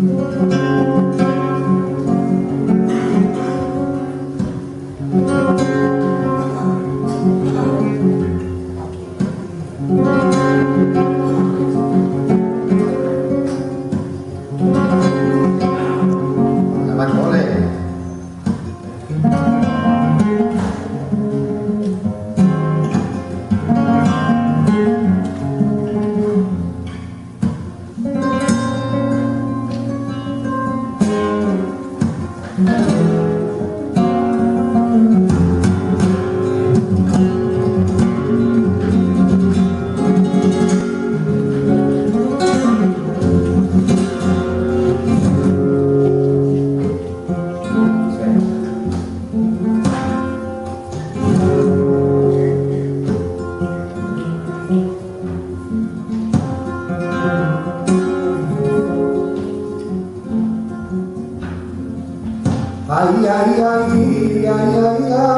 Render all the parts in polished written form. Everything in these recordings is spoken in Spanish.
Ay, ay, ay, ay, ay, ay.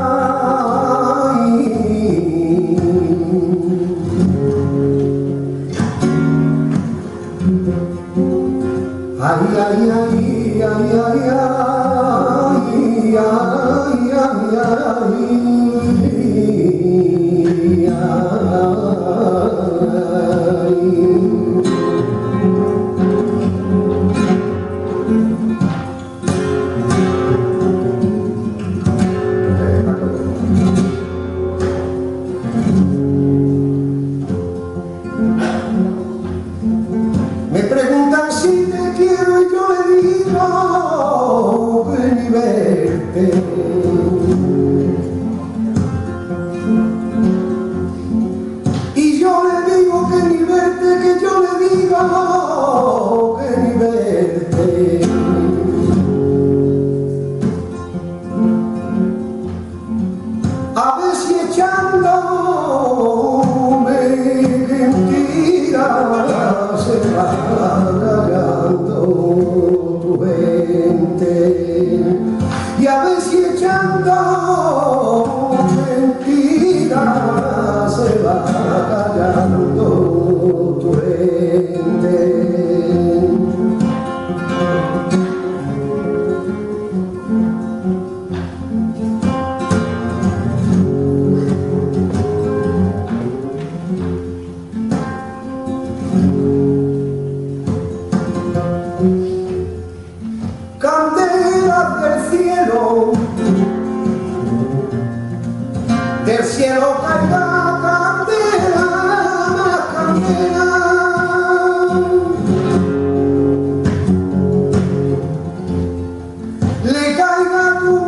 Ay, ay, ay, ay, ay, ay, ay, ay, me preguntan si te quiero y yo le digo que ni verte. Y yo le digo que ni verte, que yo le digo que ni verte. A ver si echándome mentiras se va callando tu gente. Y a ver si echando mentiras se va callando tu gente. Candelas del cielo caiga candela, más candela. Le caiga a tu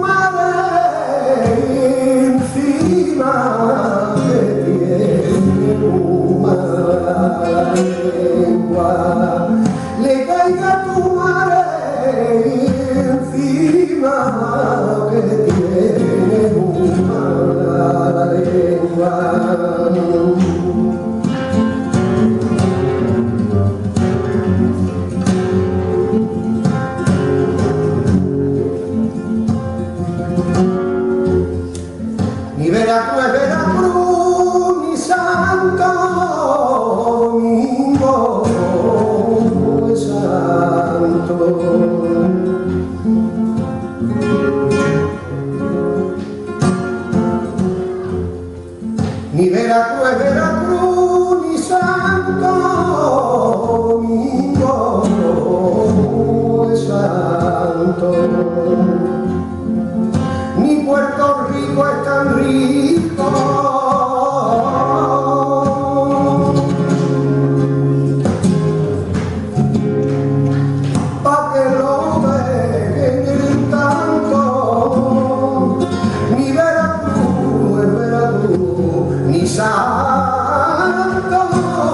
madre encima, que tiene una lengua. Le caiga a tu madre encima, que tiene una lengua. Ni Veracruz es Veracruz, ni Santo Domingo es santo. Ni Veracruz es Veracruz, ni Santo Domingo es santo. Ni Puerto Rico es tan rico. Pa' que lo dejen tanto. Ni Veracruz es Veracruz, ni Santo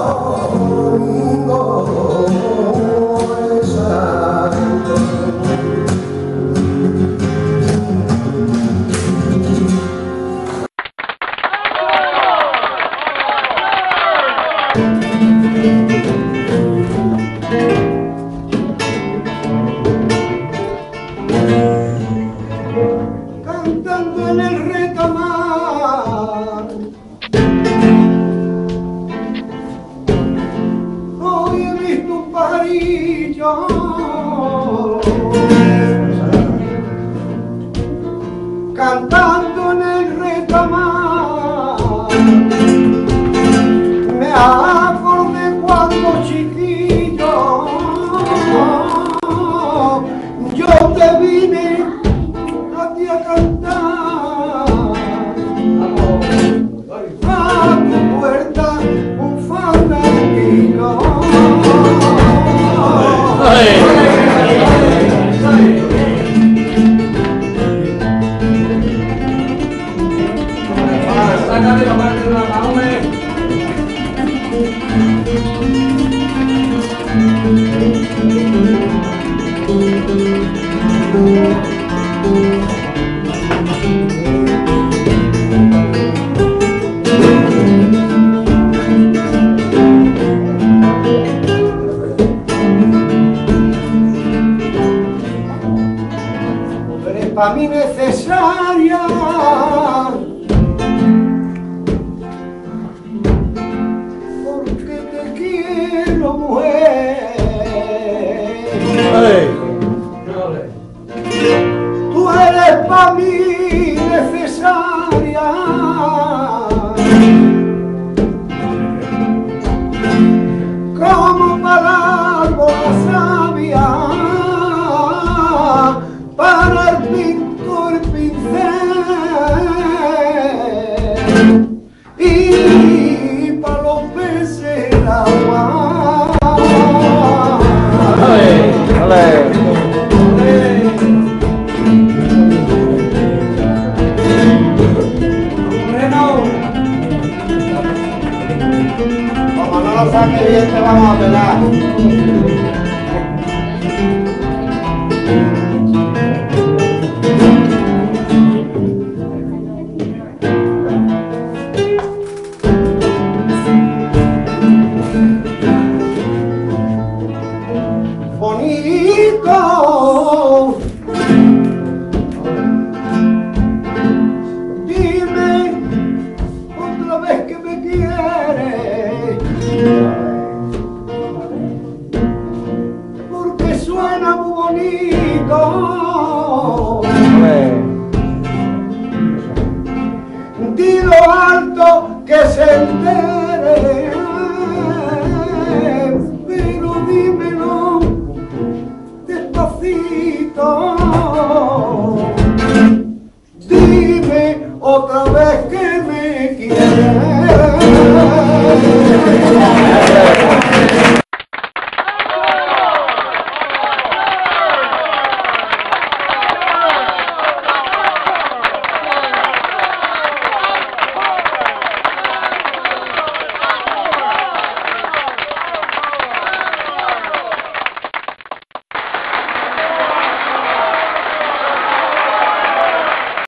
Domingo es santo. Cantando en el recamar, hoy he visto un pajarillo chiquillo, cantando en el retamar, me acordé cuando chiquillo yo te vine a ti a cantar a tu puerta un fandanguillo. Para mí necesaria, porque te quiero, mujer. Tú eres para mí necesaria, como para el árbol la savia, para el pintor pincel y para los peces el agua. Como no lo saque bien te vamos a pelar. Bonito, dime otra vez que me quieres, porque suena muy bonito. Dilo alto que se entere.